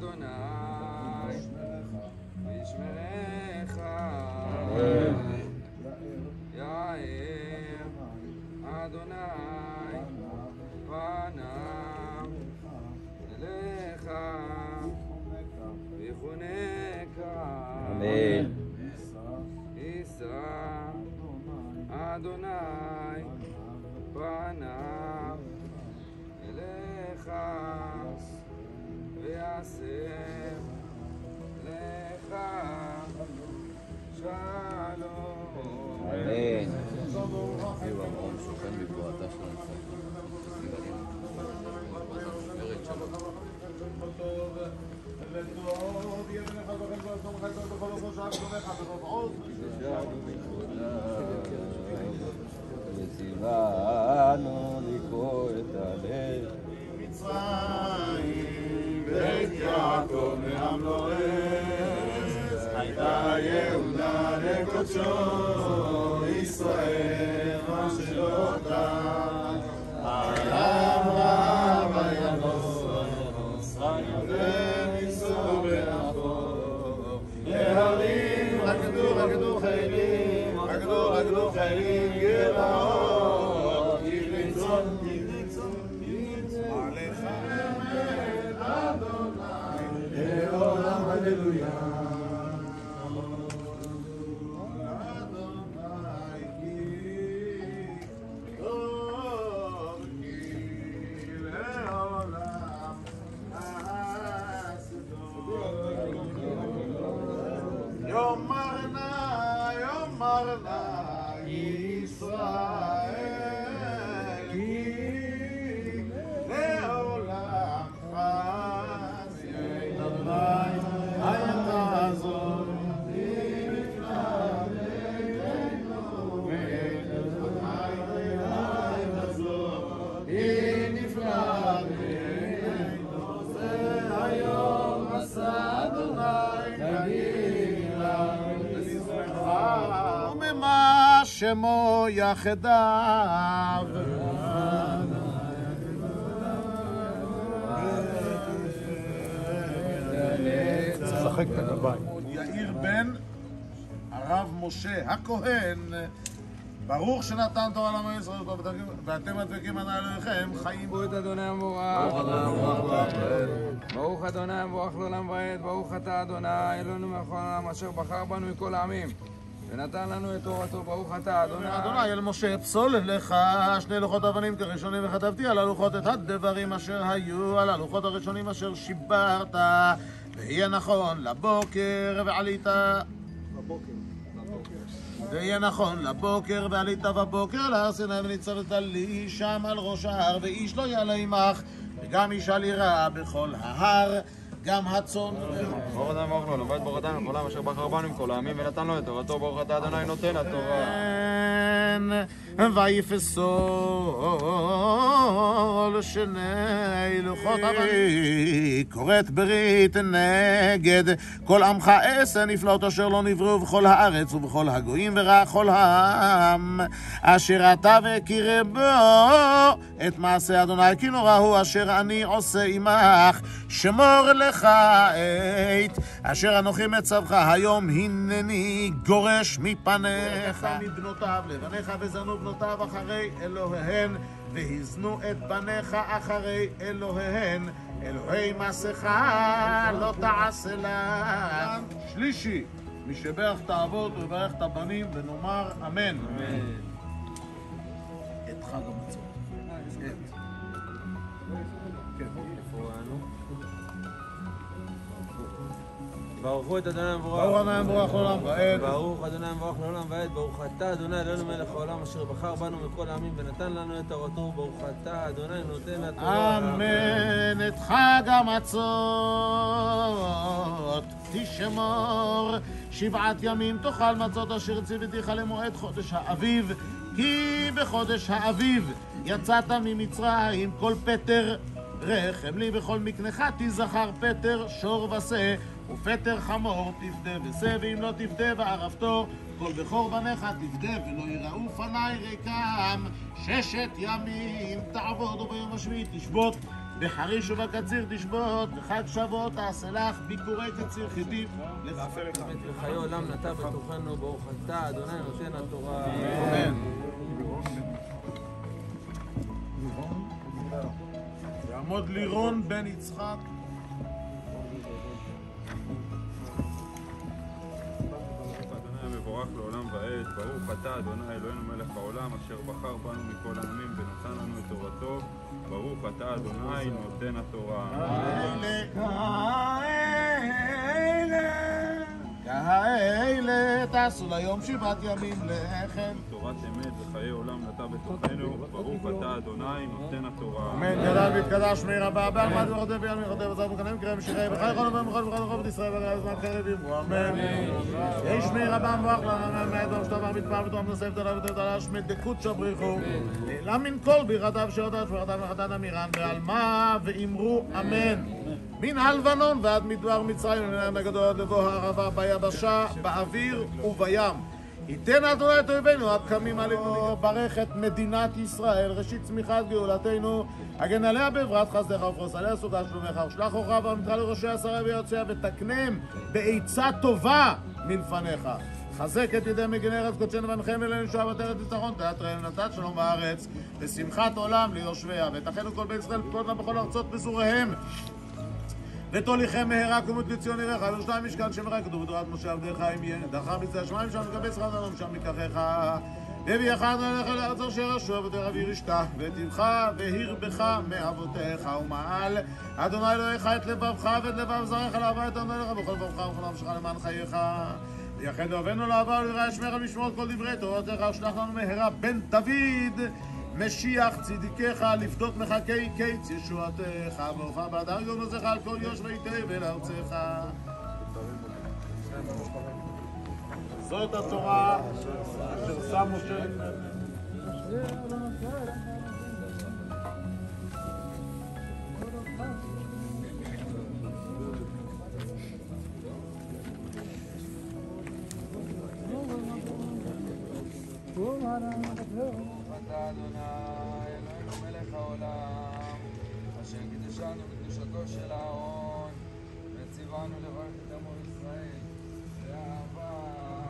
אדוני וישמרך יאר אדוני פניו אליך ויחונקה אמן. יישא אדוני פניו אליך ויעשה לך שלום. אמן. יהי ברוך שוכן בגבורתה של וציוונו לקרוא את הלב מצרים בית יעקב מעם לא עז הייתה יהודה לקודשו ישראל מה שלא די העם רב הינוס וניסו באחור להרים רקדו חיילים גבעות יבריצון עליך אמת אדוני לעולם הללויה אדוני כי טוב כי לעולם יאמר נא ישראל כי לעולם חס אדוני אל תעזוב נפלא ביתנו אל תעזוב נפלא ביתנו זה היום עשה אדוני נגילה וממה שמו יחדיו שחק את הגביים. יאיר בן הרב משה הכהן ברוך שנתן תורה לעם ישראל ואתם הדבקים על אלוהיכם חיים בו את אדוני המבורך ברוך אדוני המבורך לעולם ועד ברוך אתה אדוני אלוהינו מלך העולם אשר בחר בנו מכל העמים ונתן לנו את תורתו ברוך אתה אדוני אל משה פסול לך שני לוחות אבנים כראשונים וכתבתי על הלוחות את הדברים אשר היו על הלוחות הראשונים אשר שיברת ויהיה נכון לבוקר ועלית ויהיה נכון לבוקר ועלית בבוקר להר סיני וניצבת לי שם על ראש ההר ואיש לא יעלה עמך וגם איש אל ירא בכל ההר גם הצאן ברוך אדם ברוך לו לבית ברוך אדם לכל העם אשר בחר בנו מכל העמים ונתן לו את תורתו ברוך אתה אדוני נותן התורה ויפסול שני לוחות אבנים כורת ברית נגד כל עמך עשר נפלאות אשר לא נבראו בכל הארץ ובכל הגויים וראה כל העם אשר אתה והכיר בו את מעשה אדוני כי נורא הוא אשר אני עושה עמך שמור לך עת אשר אנוכי מצווך היום הנני גורש מפניך מבנותיו לבניך וזנו בנותיו אחרי אלוהיהן והזנו את בניך אחרי אלוהיהן אלוהי מסכה לא תעשה לה שלישי מי שברך את האבות וברך את הבנים ונאמר אמן את חג המצות ברכו את אדוני המבורך ברוך אדוני המבורך לעולם ועד ברוך אדוני המבורך לעולם ועד ברוך אתה אדוני אלוהינו מלך העולם אשר בחר בנו מכל העמים ונתן לנו את תורתו ברוך אתה אדוני נותן התורה אמן את חג המצות תשמור 7 ימים תאכל מצות אשר ציוויתיך למועד חודש האביב כי בחודש האביב יצאת ממצרים כל פטר רחם לי בכל מקנך תזכר פטר שור ושה ופטר חמור תפדה ושה ואם לא תפדה וערפתו כל בכור בניך תפדה ולא יראו פני ריקם 6 ימים תעבוד וביום השביעי תשבות בחריש ובקציר תשבות, וחג שבועות תעשה לך, ביקורי קציר חיטים. אמת וחיי עולם נטע בתוכנו, ברוך אתה, אדוני נותן התורה. אמן. יעמוד לירון בן יצחק. מבורך לעולם ועד, ברוך אתה אדוני אלוהינו מלך העולם אשר בחר בנו מכל העמים ונתן לנו את תורתו, ברוך אתה אדוני נותן התורה. כאלה תעשו ליום 7 ימים לחם. תורת אמת וחיי עולם נטע בתוכנו, ברוך אתה אדוני נותן התורה. אמן. גדל והתקדש שמי רבה בעלמד ורודה ויעל מרודה וזר וקנאים קראים משיחי בחיי כל עולם וכל בכל ישראל וגלל הזמן חרב יברו. אמן. יש שמי רבה מבוח לנו מעט ומשתבר מתפעל ותום נוסף תלה ותלה שמי דקות שבריחו למן כל בירתיו שעודת שבחתיו וחתן אמירן ועל מה ואמרו אמן. מן הלבנון ועד מדבר מצרים ומנהל הגדול עד לבוא הערבה ביבשה באוויר ובים. ייתן אדוני את אויבינו הקמים עלינו. ברך את מדינת ישראל ראשית צמיחת גאולתנו, הגן עליה בעברת חסדך ופרוס עליה סוגה שלומך ושלח אורך ועמתך לראשי השרה ויוצאיה ותקנם בעצה טובה מלפניך. חזק את ידי מגני ארץ קודשנו ונחם אלינו שואבת ארץ ניצחון תעטרנו נתת שלום בארץ ושמחת עולם ליושביה ותחנו כל בית ישראל פקודנה בכל ארצות מזוריהם ותוליכם מהרה כמות לציון עירך וירושלים משכן שמך כתוב בתורת משה עבדיך אם יהיה דחר בצדי השמיים שם מקבץ לך אדוני שם מקחך והביאך אדוני לך לארץ אשר ישוב ותראה וירשת ותבך והרבך מאבותיך ומעל אדוני אלוהיך את לבבך ואת לבב זרעך לאהבה את אדוני לך בכל לבבך ובכל נפשך למען חייך ויחד אוהבינו לאהבה ולרעה שמר על משמעות כל דברי תורתך ושלח לנו מהרה בן דוד משיח צדיקך לפדות מחכי קיץ ישועתך ואורך באדר גנוזך על כל יושבי תבל ארצך. זאת התורה אשר שם משה לפניכם. אתה אדוני אלוהינו מלך העולם אשר קידשנו בקדושתו של אהרון וציוונו לברך את עמו ישראל באהבה.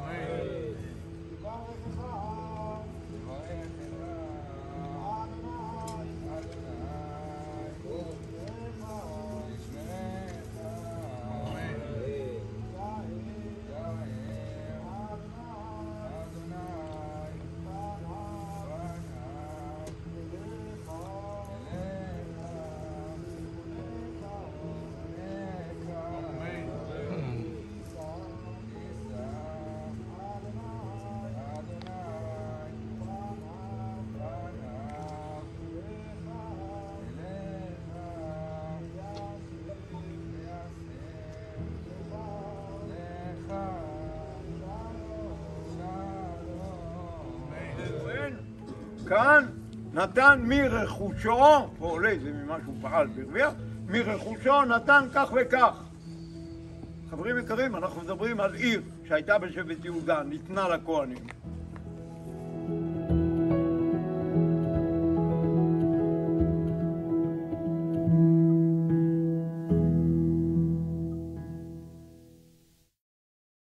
כאן נתן מרכושו, פה עולה זה ממה שהוא פעל ברביע, מרכושו נתן כך וכך. חברים יקרים, אנחנו מדברים על עיר שהייתה בשבט יהודה, ניתנה לכהנים.